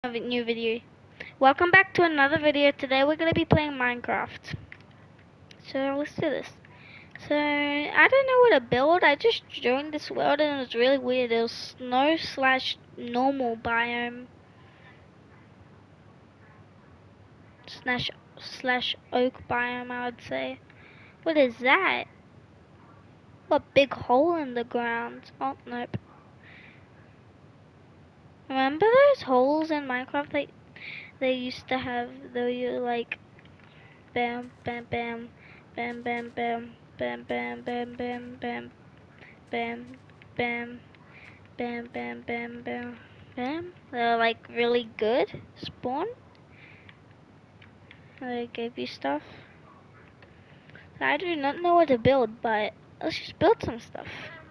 a new video. Welcome back to another video. Today we're gonna be playing Minecraft. So let's do this. So I don't know what to build. I just joined this world and it was really weird. It was snow slash normal biome slash oak biome. I would say. What is that? What big hole in the ground? Oh nope. Remember those holes in Minecraft they used to have? They were like bam, bam, bam, bam, bam, bam, bam, bam, bam, bam, bam, bam, bam, bam, bam, bam, bam, bam. They're like really good. Spawn. They gave you stuff. I do not know what to build, but let's just build some stuff.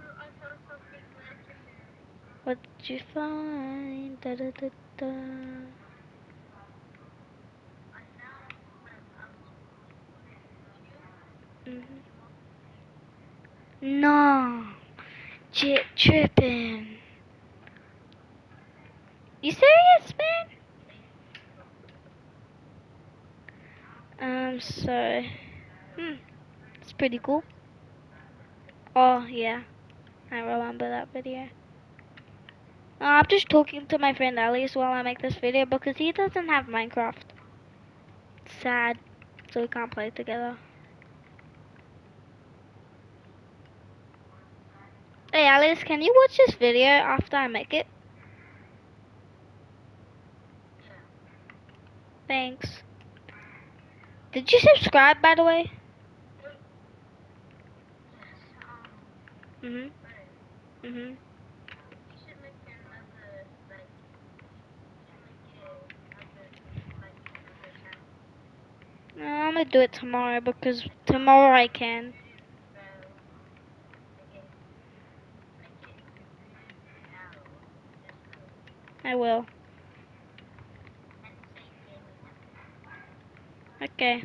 What did you find? Da, da, da, da. Mm-hmm. No, Jit tripping. You serious, man? So, it's pretty cool. Oh yeah, I remember that video. I'm just talking to my friend Alice while I make this video because he doesn't have Minecraft. It's sad, so we can't play together. Hey Alice, can you watch this video after I make it? Thanks. Did you subscribe, by the way? Mhm. Mhm. No, I'm gonna do it tomorrow because tomorrow I can. I will. Okay.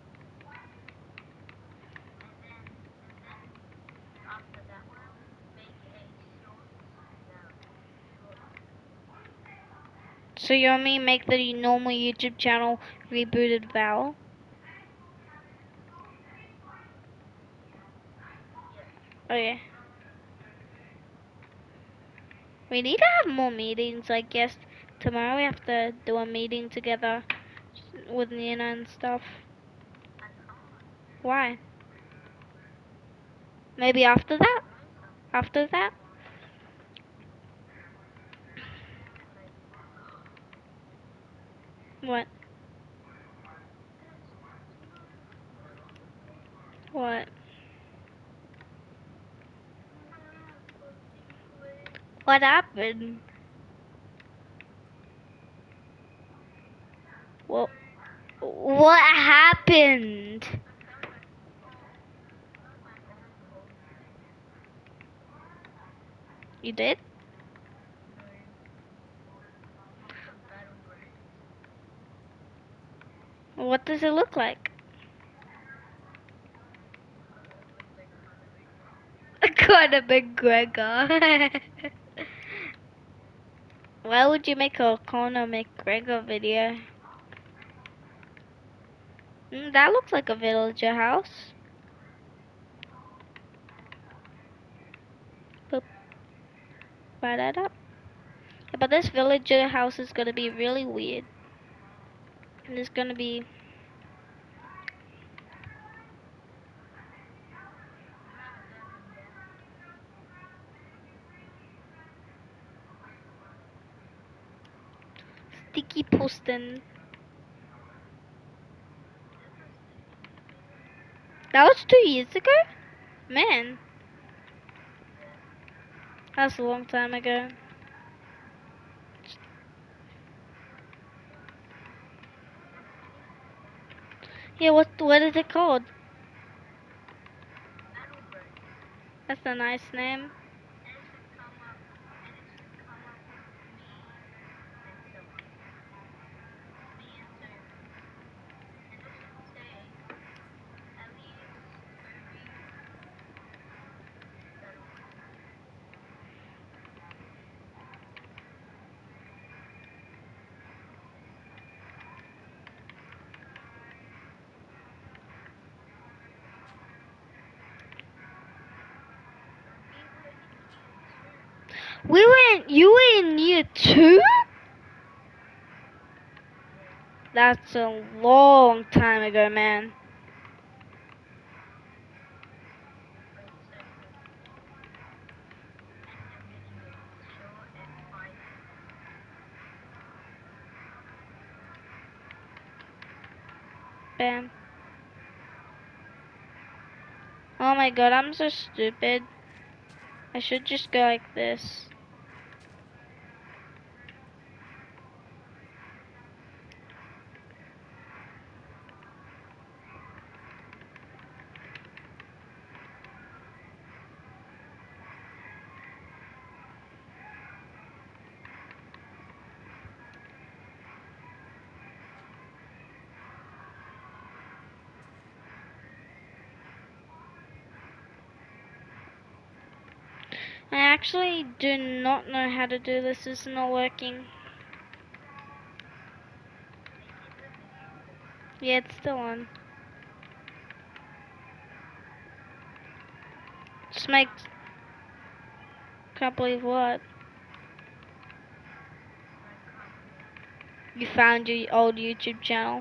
So you want me to make the normal YouTube channel rebooted Val? Okay. We need to have more meetings, I guess. Tomorrow we have to do a meeting together with Nina and stuff. Why? Maybe after that? After that? What? What? What happened? What? What happened? You did? What does it look like? Conor McGregor. Why would you make a Conor McGregor video? That looks like a villager house. Boop. Ba-da-da. Yeah, but this villager house is gonna be really weird. And it's gonna be sticky posting. That was 2 years ago? Man, that's a long time ago. Yeah, what is it called? That's a nice name. You were in year 2? That's a long time ago, man. Bam. Oh my god, I'm so stupid. I should just go like this. I actually do not know how to do this. It's not working. Yeah, it's still on. Just make... Can't believe what? You found your old YouTube channel.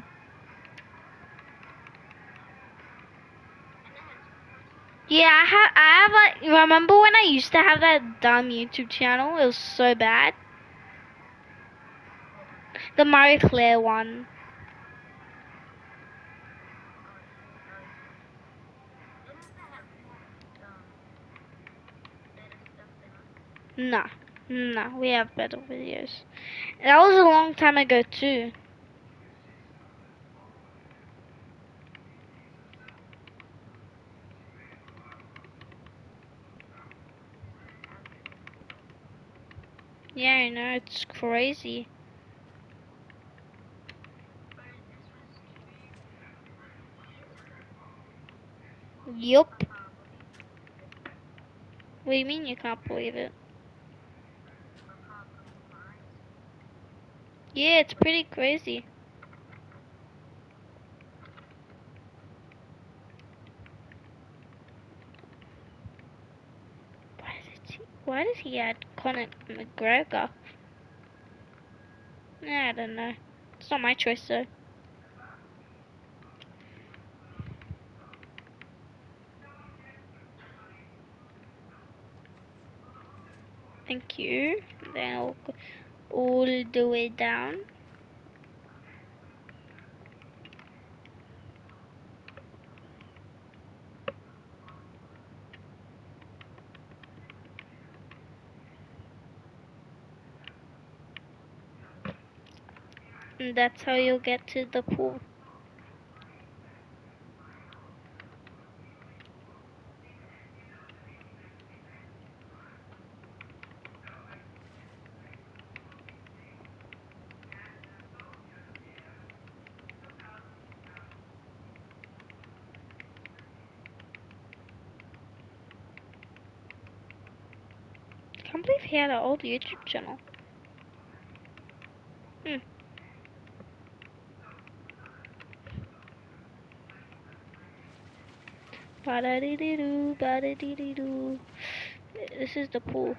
Yeah, I have like, remember when I used to have that dumb YouTube channel? It was so bad. The Marie Claire one. Nah, nah, we have better videos. That was a long time ago too. Yeah, I know, it's crazy. Yup. What do you mean you can't believe it? Yeah, it's pretty crazy. Why does he add Conor McGregor? I don't know. It's not my choice though. Thank you. Then I'll go all the way down. And that's how you'll get to the pool. I can't believe he had an old YouTube channel. Hmm. Ba-da-dee-dee-doo, ba-da-dee-dee-doo. This is the pool.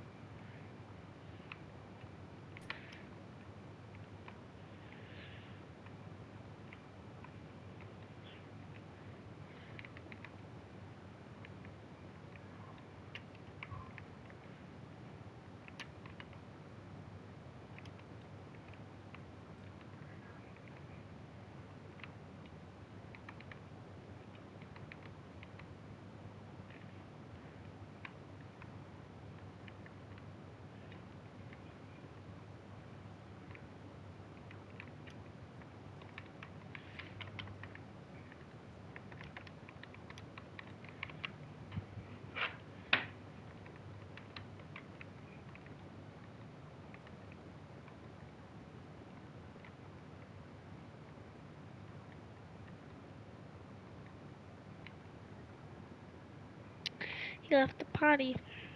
He left the party.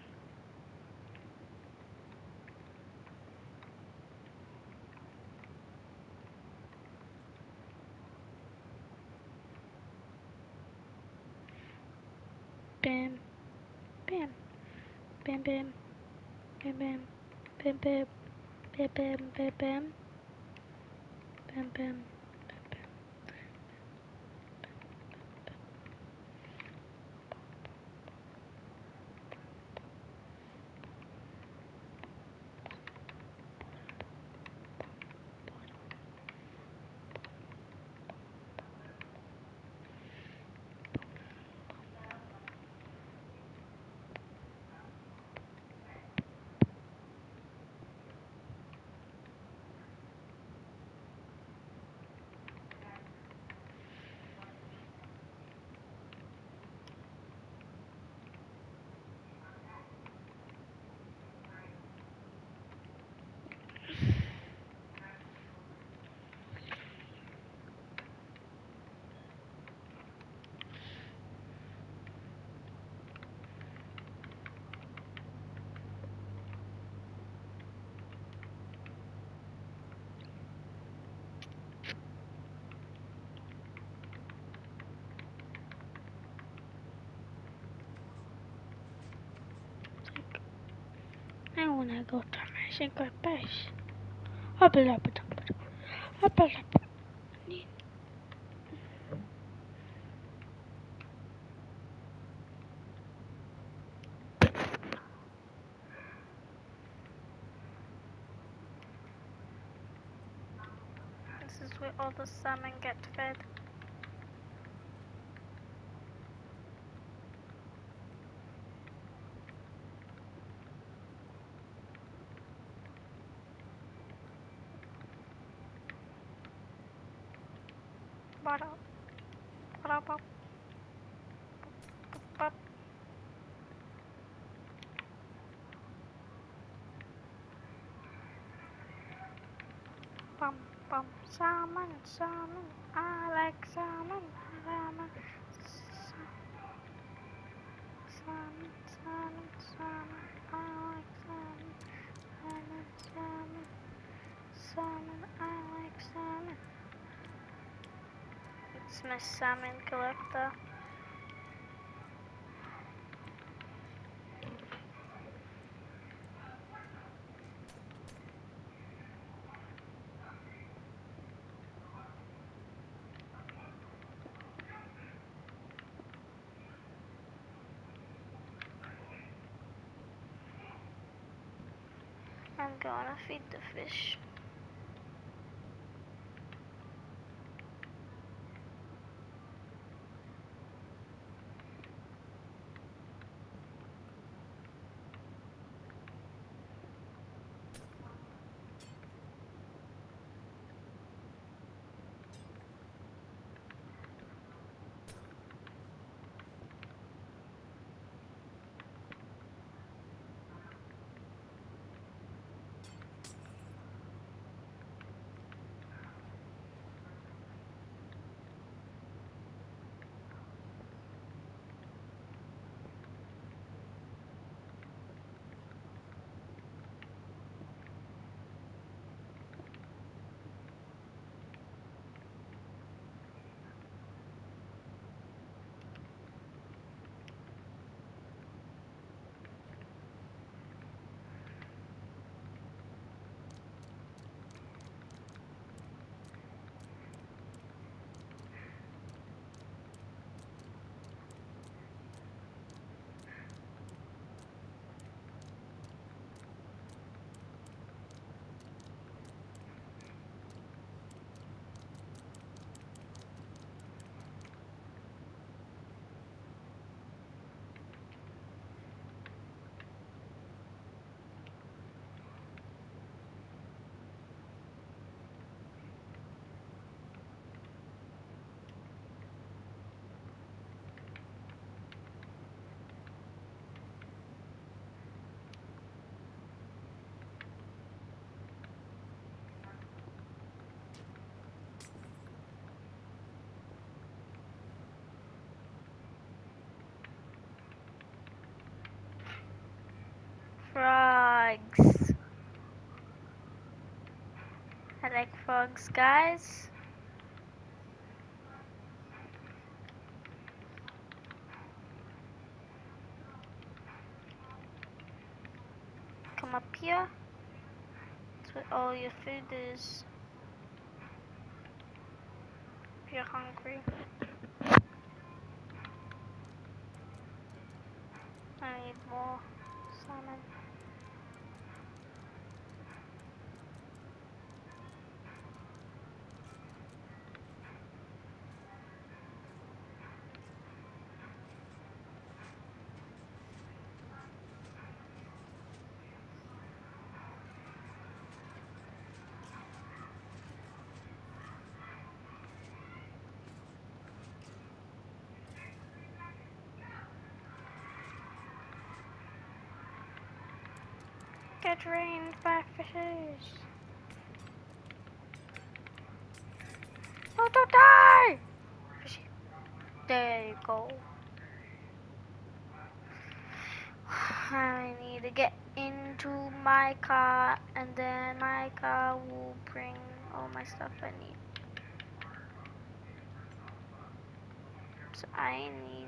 Bam, bam, bam, bam, bam, bam, bam, bam, bam, bam, bam, bam, bam, bam. I wanna go to my secret base. This is where all the salmon get fed. Bottle. Bottle, bottle, bottle. Bum, bum. Salmon, salmon. I like salmon, salmon. Salmon, salmon, salmon. I like salmon, salmon, salmon. Salmon, I like salmon. It's my salmon collector. I'm gonna feed the fish. Frogs. I like frogs, guys. Come up here. That's where all your food is. If you're hungry. I need more salmon. Get drained by fishes. Oh, don't die! Fishy. There you go. I need to get into my car, and then my car will bring all my stuff I need. So I need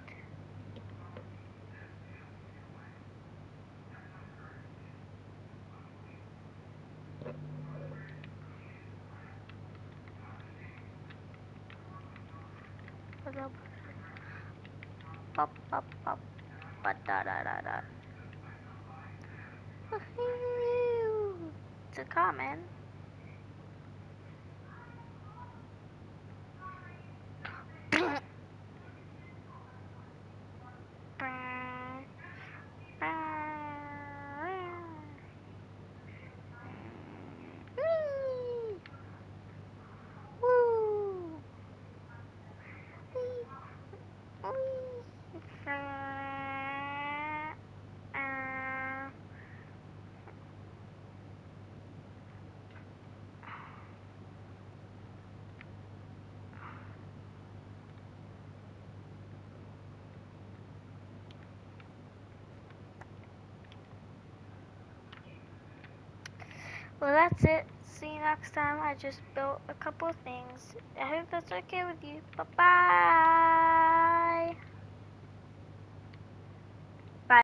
pop pop pop da da da da. It's a comment. Well, that's it. See you next time. I just built a couple of things. I hope that's okay with you. Bye bye.